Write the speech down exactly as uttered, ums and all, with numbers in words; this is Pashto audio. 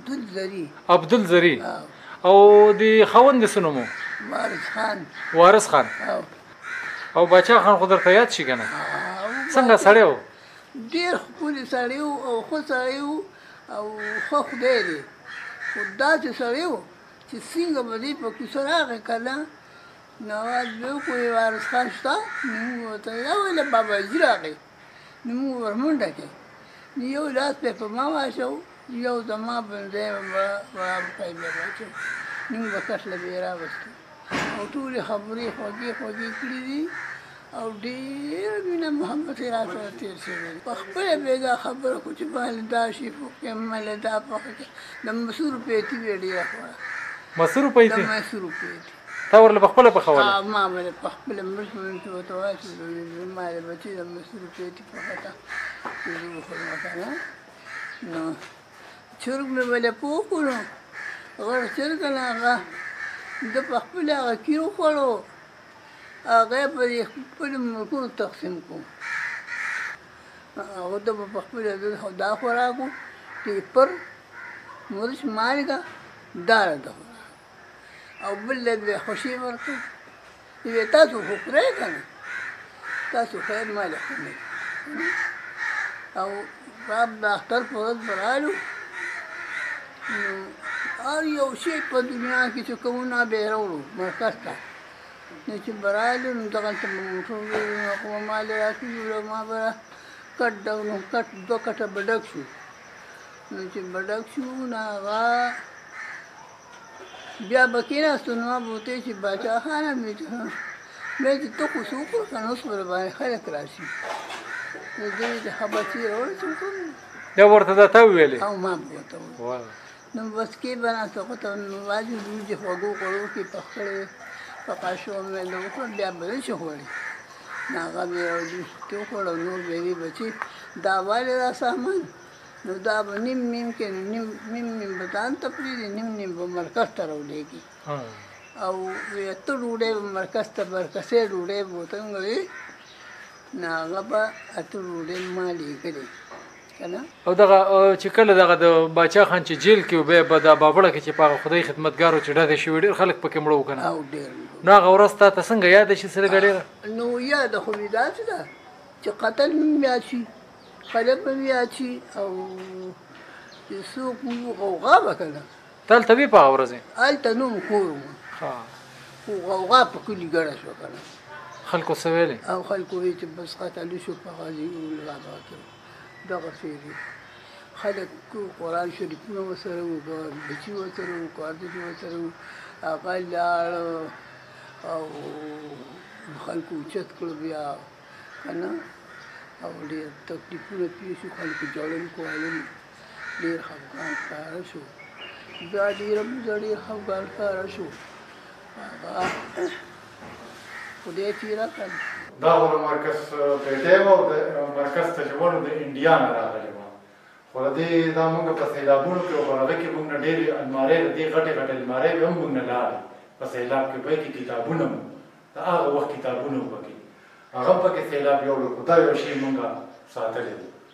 عبدالزري عبدالزري او د خاوند څه نوم و؟ وارث خان. وارث خان. او باچا خان خو درته یاد شي که نه؟ څنګه سړی و؟ ډېر ښکلی سړی و او ښه سړی و او ښه خدای دی، خو داسې سړی و چې څنګه به دی په کوڅه راغی که نه نو اواز به یې وکړو وارث خان شته؟ نو موږ ورته ویله باباجي راغی. نو موږ ور منډه کړې، نو یو لاس پې په ما واچو، یو زما بندی به پی بیا واچو، نو موږ به کټ له بیا راوستو او ټولې خبرې خوږې خوږې کړي دي او ډېر مینه محبت یې راسره تېر شوی دی. په خپله به یې دا خبره کړو چې ماله دا شي پخ کړم، ماله دا پخه کړم. د مسورو پیتي به یې ډېره خوړه. مسورو پیتي؟ د مسورو پیتي. تا ورله پخپله پخوله؟ ما به په خپله مرچ مرچ ورته واچوي، زما د بچي د مسورو پیتي پخه کړه چې زه وخورم که نه. نو چرګ مې به له پوه کړو، غټ چرګ نه هغه ده په خپله هغه کیر وخوړو، هغه یې په خپلو ملکونو تقسیم کړو. هغه ته به په خپله دا خوراک و ټیپر، مرچ، مالګه، دا راته خوراک او بل له به خوشي ورکړو. ویې تاسو خو خورئ که نه؟ تاسو خیر ما له خورئ. او رب د اختر په ورځ به رالو، نو هر یو شی په دنیا کې چې کوو نه به یې راوړو مرکز ته. نو چې به رالو نو دغلته به موټر وړو، نو خو به ما لې راکړي، ما به کټ ډک نو کټ دوه کټه به ډک شو. نو چې به ډک شو نو هغه بیا به کېناستو، نو ما به ورته ویل چې باچا خانه مې بیا چې ته خو څه وکړو که نه اوس به راباندې خلک راشي. نو ده ویل چې ښه بچې راوړه چې وکړم. یا ورته دا تا وویلې؟ او ما به ورته وویل. نو بس کې به ناسته خو ته نو واجب وي چې خوږو خوړو کې پخ کړی په قاشو مې له وکړه، بیا به نه شي خوړی. نو هغه بې یو جوس کې وخوړ او نور به یې وي بچي دا والې را سامان، نو دا به نیم نیم کې نیم نیم نیم به ځان ته پرېږدي، نیم نیم به مرکز ته راولېږي. او وی ته ډوډۍ به مرکز ته برکسۍ ډوډۍ به ورته وي، نو هغه به اته ډوډۍ ما لېږلې که نه. او دغه چې کله دغه د باچا خان چې جیل کې و بیا به دا بابړه کې چې په هغه خدای خدمتګارو چې ډزې شوي ډېر خلک پکې مړه وو که نه؟ او ډېر. نو هغه ورځ تا ته څنګه یاده شي سرګه ډېره؟ نو یاده خو مې داسې ده چې قتل مې یاد شي، خلک به مې یاد شي او چې څوک مو غوغا به که نه. ته هلته وې په هغه ورځې؟ هلته نوم کور وم، خو غوغا په کلي ګډه شوه که نه. خلکو څه ویلې؟ او خلکو ویل چې بس قتلي شو په غازي بابا کې دغسې دي. خلک قرآن شریفونه ورسره وو، بچي ورسره وو، کاردشي ورسره وو. هغه لاړ او خلکو اوچت کړو بیا که نه، او ډېر تکلیفونه پېښ شو، خلکو ژړل کوهلل، ډېر خفګان ښکاره شو. بیا ډېره موده ډېر خفګان ښکاره شو. هغه خدای تېره کړل. دا خو د مرکز پیټی وه او د مرکز ته چې ورو د انډیا نه راغلې وه، خو د دې دا مونږ په سیلابونو کې په هغه کې مونږ نه ډېرې المارۍ د دې غټې غټې المارۍ به هم مونږ نه لاړې په سیلاب کې، په کې کتابونه وو، د هغه وخت کتابونه وو پکې، هغه هم پکې سیلاب یوړو، خو دا یو شی مونږ ساتلی و.